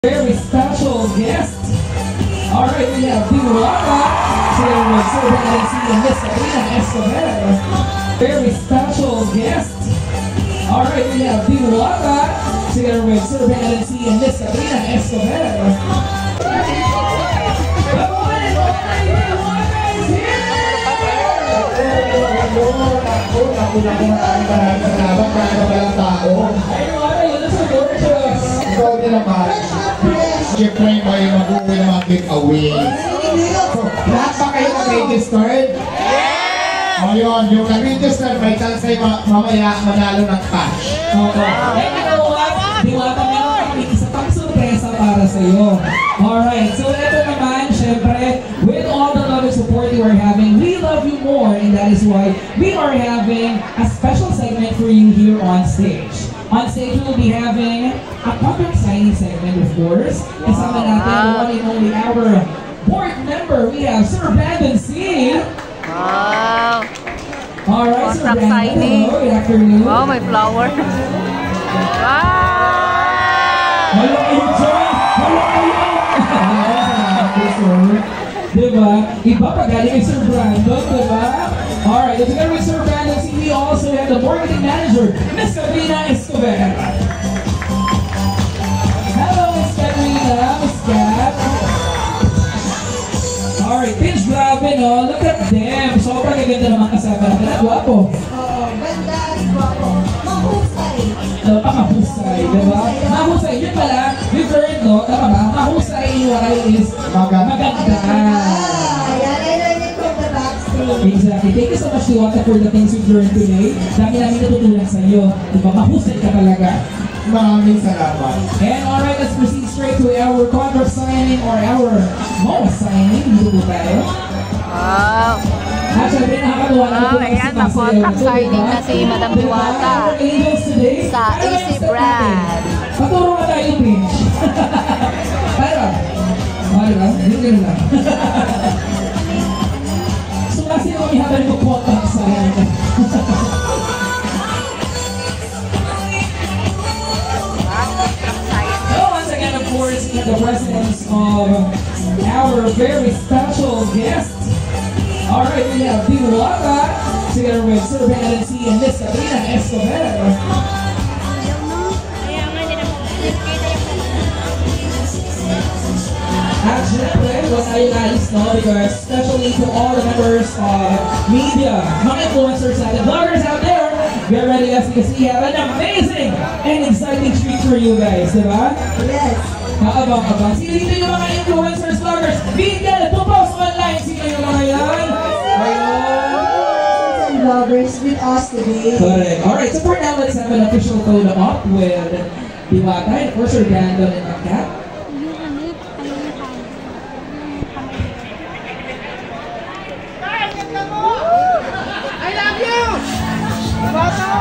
Very special guest. Alright, we have Diwata here with Sir Benedict and Miss Sabrina Escobar. Very special guest. Alright, we have Diwata here with Sir Benedict and Miss Sabrina Escobar. Siyempre may mag-uwi ng mga giveaways. So, lahat ba kayo nag-registered? Yeah! O yun, yung nag-register, may chance kayo mamaya manalo ng cash. Okay. And you know what? Diwata, meron kami isa pang surpresa para sa iyo. Alright, so ito naman, syempre, with all the love and support you are having, we love you more, and that is why we are having a special segment for you here on stage. On stage, we will be having a contract signing segment, of course. Kasama natin the one and only our board member. We have Sir Brandon C. Wow! Alright, Sir Contract Brandon. signing. Hello, good afternoon. Wow, may flower. Wow! Hello kayo dyan! Hello kayo! Diba? Iba pa galing kay Sir Brandon, diba? Alright, together with Sir Brandon C, we also have the marketing manager, Miss Sabrina Escobar. Hello, Miss Sabrina, Miss Kat. Alright, Pinch grabe, no? Look at them. Sobrang gaganda naman kasama natin. At guwapo. Ganda, guwapo. Mahusay. Mahusay, diba? Mahusay, yun pala, yung third, no? Tama ba? Mahusay, UI is maganda. Yan, I learned it from the backstage. Exactly. Thank you so much, Diwata, for the things you've learned today. Dami namin natutunan sa iyo. Diba? Mahusay ka talaga. Maraming salamat. And alright, let's proceed straight to our contract signing or our MOA signing. Dito po tayo. Wow! At syempre, nakakatuwa na Wow, ayan, na-contract signing na si Madam Diwata sa Easy Brand. Paturo ka tayo, Pinch. Para. Okay ba? Ganun lang. So, kasi kami habang mag-contract signing. Once again, of course, in the presence of our very special guest. Alright, we have Diwata together with Sir Benedict and Miss Sabrina Escobar. At syempre, was tayo nais, no? Because especially to all the members of media, mga influencers natin, vloggers out there, get ready guys because we have an amazing and exciting treat for you guys, diba? Yes. Kaabang-abang. Sino dito yung mga influencers, vloggers? Bigyan, post online. Sino yung mga yan? And vloggers with us today. Correct. Alright, so for now, let's have an official photo up with Diwata and of course, Sir Brandon and Kat. I love you! Bato!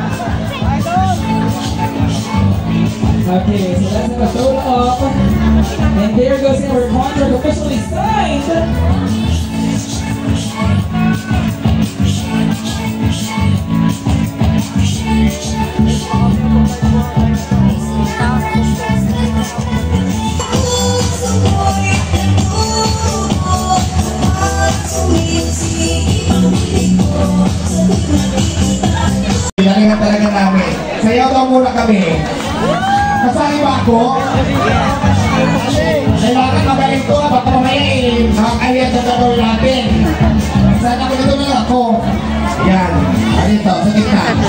Okay, so let's have a photo up. And there goes our contract officially signed. Galingan talaga namin. Sayaw daw muna kami. Kasali ba ako? Kailangan magaling ko. Baka mamaya nakakaliat na gagawin natin. Sana ko dito lang ako. Yan. Dito, sa gitna.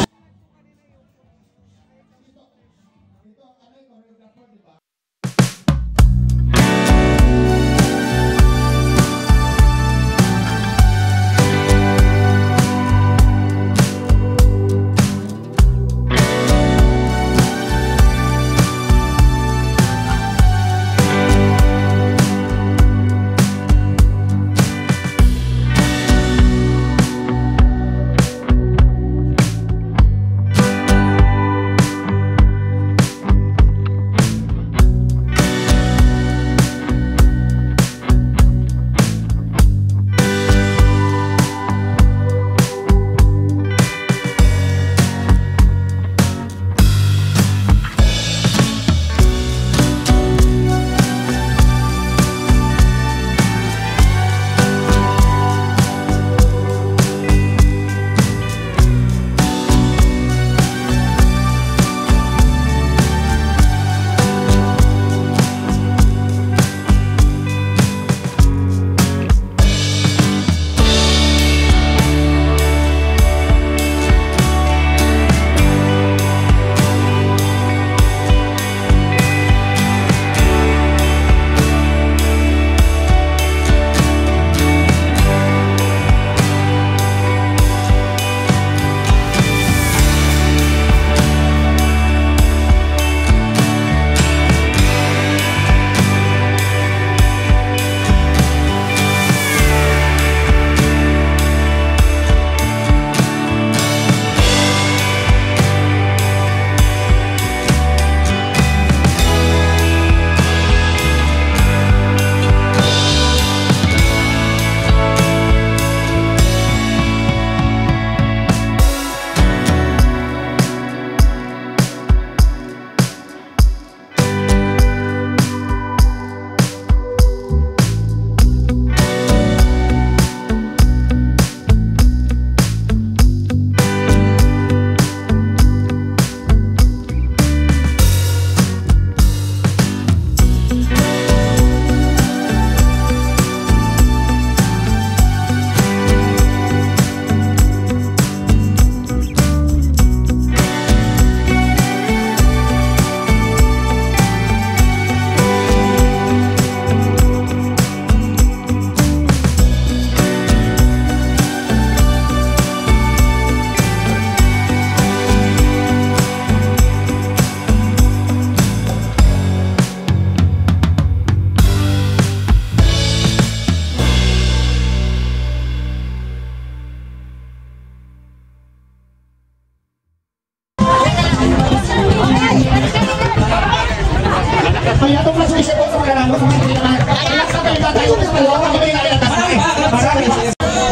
Kaya itong persuasion ko sa mga lang, kung hindi naman, relax na kayo, tayo sa kayo, kami may nalilatas na eh. Maraming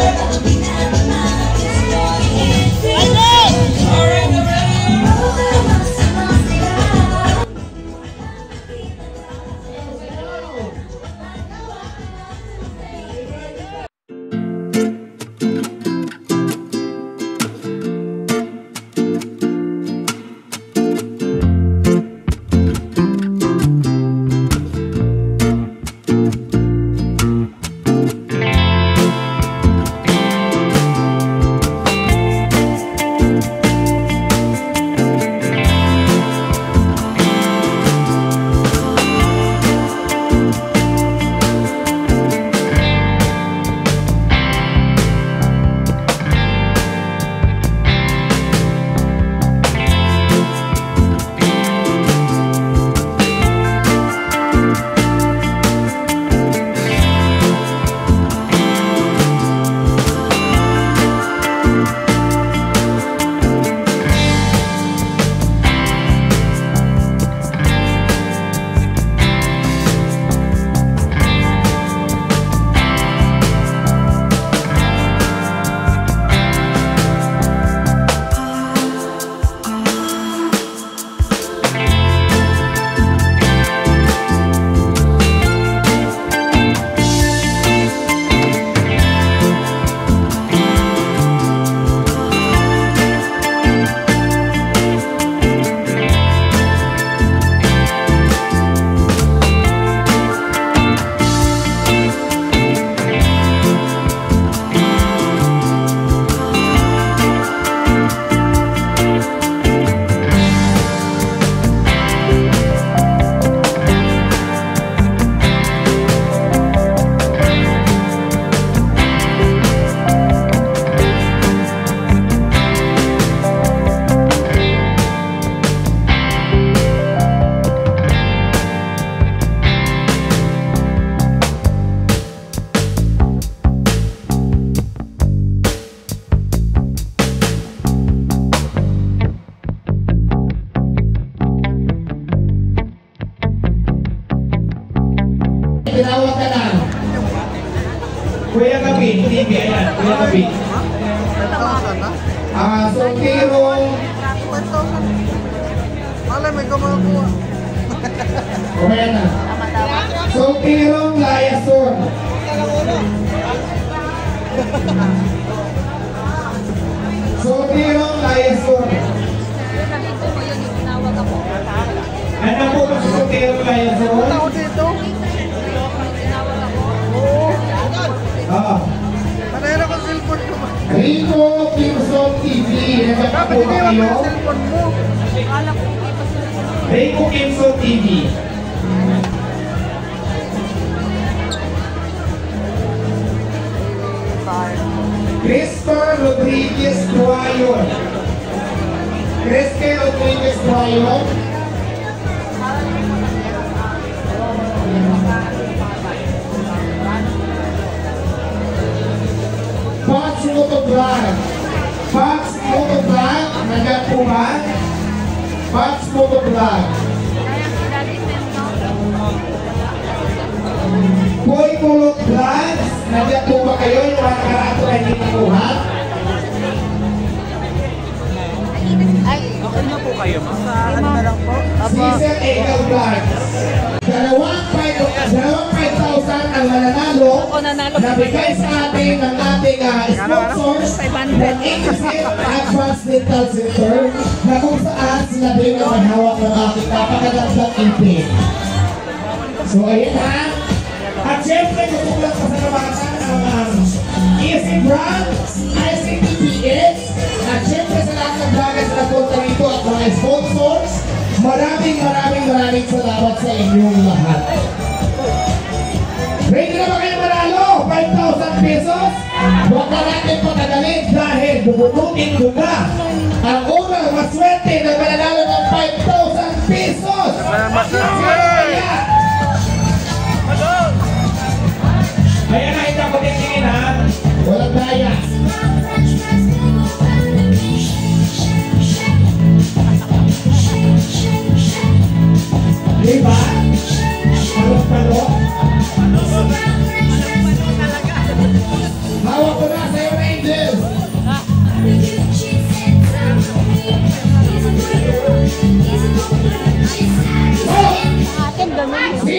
tinawag ka na. Kuya Gabi, TV, ayan, Kuya Gabi. Solterong... Malay, may kumakuha. Okay na. Solterong Layason. Solterong Layason. Ano po ba sa solterong Layason? Ako dito. Oo. Manera ko cellphone ko ba? Rico Kimson TV. Nagkaka po ba kayo? Cellphone mo. Rico Kimson TV. Crispar Rodriguez Duayon. Crispar Rodriguez Duayon. Fox Motovlog. Fox Motovlog. Nandiyan po ba? Fox Motovlog. Boy Kulot Vlogs. Nandiyan po ba kayo? Yung mga nakarato ay hindi nakuha? Ay, Okay na po kayo, ano na lang po? Season Eagle Vlogs. Dalawang 5,000 ang mananalo na bigay sa atin ng ating sponsors ng Inclusive Advanced Dental Center na kung saan sila din ang may hawak ng ating napakagandang intake. So ayun ha. At syempre kukulang pa sa nabasa ang Easy Brand, ICTPS, at syempre sa lahat ng vloggers na punta rito at mga sponsors, maraming salamat sa inyong lahat. Ready na ba kayo manalo? 5,000 pesos? Huwag na natin patagalin dahil bubunutin ko na ang unang maswerte na mananalo ng 5,000 pesos! Kaya na hindi ako titingin ha? Walang daya. Diba?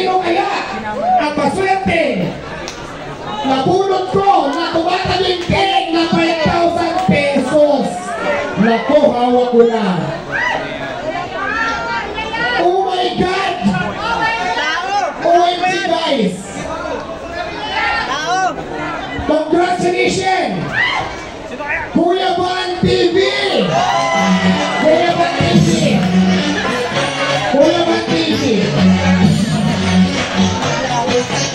Sino kaya ang maswerte? Nabunod ko na tumataging cake na 5,000 pesos. Naku, hawak ko na. Oh my God! OMG guys! Congratulations! Kuya Van TV! Kuya Van TV! Kuya Van TV!